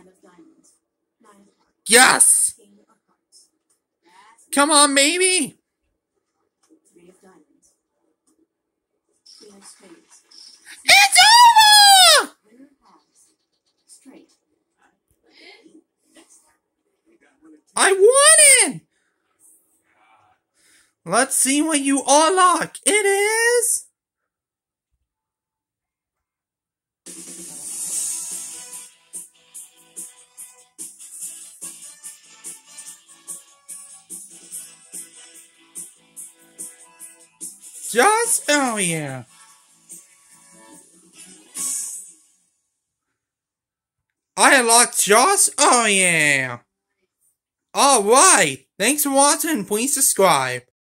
Yes! Come on, baby! It's over! I won it! Let's see what you unlock. It is... Just, oh yeah. I unlocked Joss, oh yeah. Alright, thanks for watching, please subscribe.